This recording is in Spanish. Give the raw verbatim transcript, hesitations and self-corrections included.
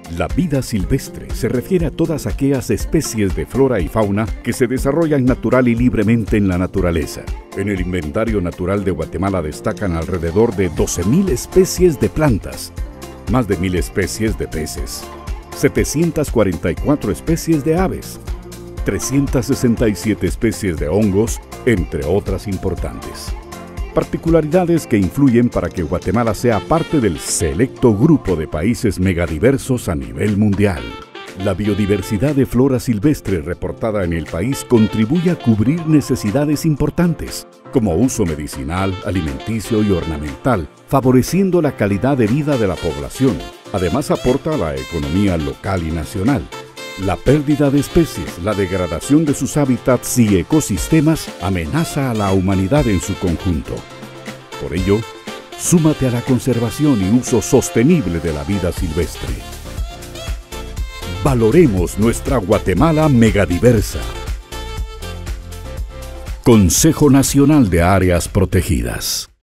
La vida silvestre se refiere a todas aquellas especies de flora y fauna que se desarrollan natural y libremente en la naturaleza. En el inventario natural de Guatemala destacan alrededor de doce mil especies de plantas, más de mil especies de peces, setecientas cuarenta y cuatro especies de aves, trescientas sesenta y siete especies de hongos, entre otras importantes. Particularidades que influyen para que Guatemala sea parte del selecto grupo de países megadiversos a nivel mundial. La biodiversidad de flora silvestre reportada en el país contribuye a cubrir necesidades importantes, como uso medicinal, alimenticio y ornamental, favoreciendo la calidad de vida de la población. Además, aporta a la economía local y nacional. La pérdida de especies, la degradación de sus hábitats y ecosistemas amenaza a la humanidad en su conjunto. Por ello, súmate a la conservación y uso sostenible de la vida silvestre. Valoremos nuestra Guatemala megadiversa. Consejo Nacional de Áreas Protegidas.